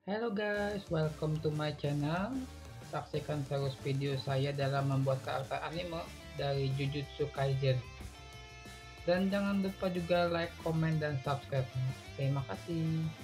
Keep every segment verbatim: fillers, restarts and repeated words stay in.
Halo guys, welcome to my channel. Saksikan terus video saya dalam membuat karakter anime dari Jujutsu Kaisen. Dan jangan lupa juga like, komen, dan subscribe. Terima kasih.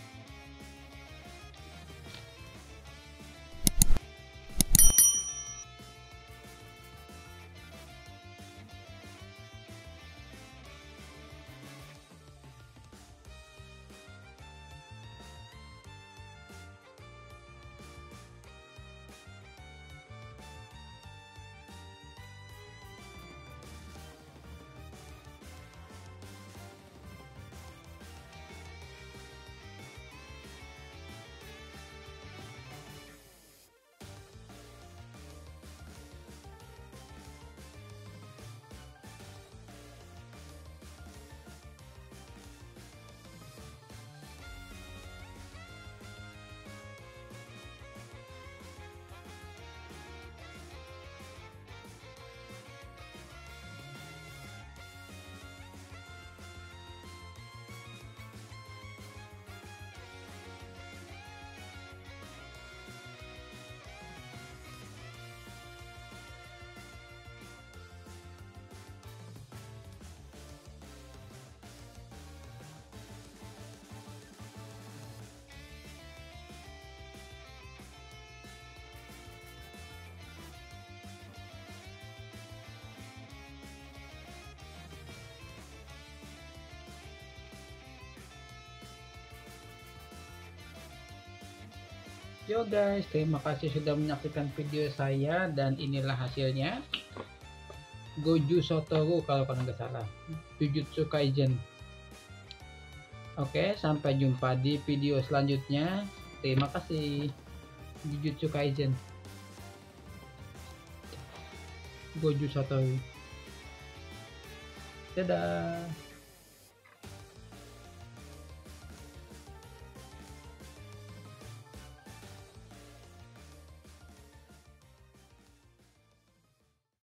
Yo guys, terima kasih sudah menyaksikan video saya dan inilah hasilnya. Goju Satoru kalau kalian nggak salah, Jujutsu Kaisen. Oke, sampai jumpa di video selanjutnya. Terima kasih. Jujutsu Kaisen, Goju Satoru. Dadah.